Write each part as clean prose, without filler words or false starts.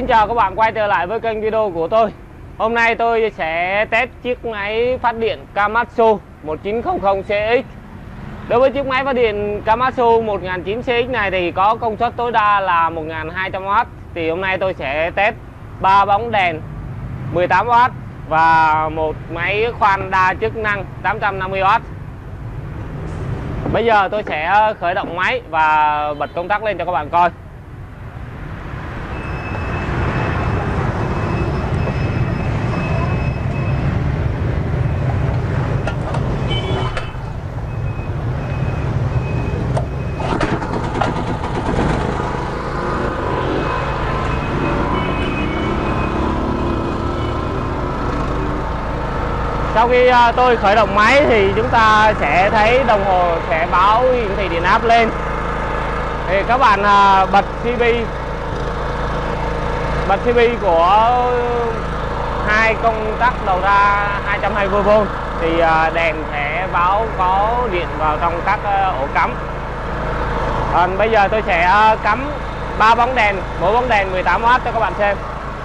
Xin chào các bạn quay trở lại với kênh video của tôi. Hôm nay tôi sẽ test chiếc máy phát điện Komatsu 1900CX. Đối với chiếc máy phát điện Komatsu 1900CX này thì có công suất tối đa là 1200W. Thì hôm nay tôi sẽ test 3 bóng đèn 18W và một máy khoan đa chức năng 850W. Bây giờ tôi sẽ khởi động máy và bật công tắc lên cho các bạn coi. Sau khi tôi khởi động máy thì chúng ta sẽ thấy đồng hồ sẽ báo hiển thị điện áp lên. Thì các bạn bật CP của hai công tắc đầu ra 220V thì đèn sẽ báo có điện vào trong các ổ cắm. Còn bây giờ tôi sẽ cắm 3 bóng đèn, mỗi bóng đèn 18W cho các bạn xem.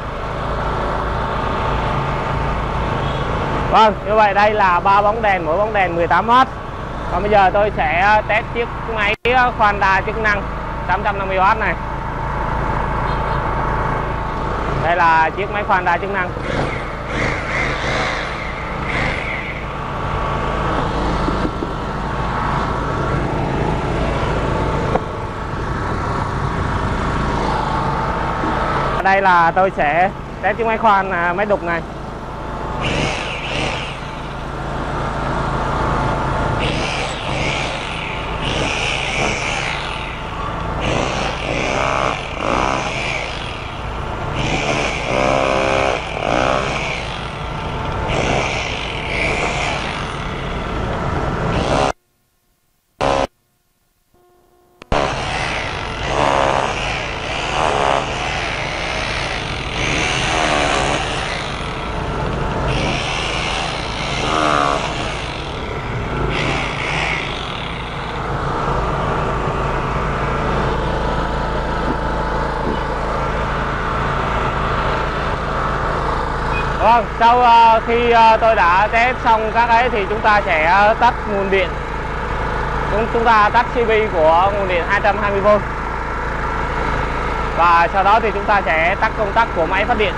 Vâng, như vậy đây là 3 bóng đèn, mỗi bóng đèn 18W. Còn bây giờ tôi sẽ test chiếc máy khoan đa chức năng 850W này. Đây là chiếc máy khoan đa chức năng. Đây là tôi sẽ test chiếc máy khoan máy đục này. Vâng, sau khi tôi đã test xong các ấy thì chúng ta sẽ tắt nguồn điện. Chúng ta tắt CP của nguồn điện 220V. Và sau đó thì chúng ta sẽ tắt công tắc của máy phát điện.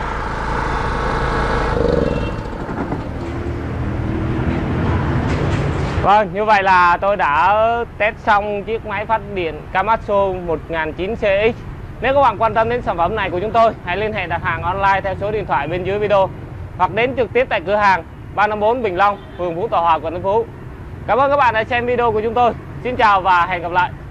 Vâng, như vậy là tôi đã test xong chiếc máy phát điện Komatsu 1900CX. Nếu các bạn quan tâm đến sản phẩm này của chúng tôi, hãy liên hệ đặt hàng online theo số điện thoại bên dưới video hoặc đến trực tiếp tại cửa hàng 354 Bình Long, phường Phú Thọ Hòa, quận Tân Phú. Cảm ơn các bạn đã xem video của chúng tôi. Xin chào và hẹn gặp lại.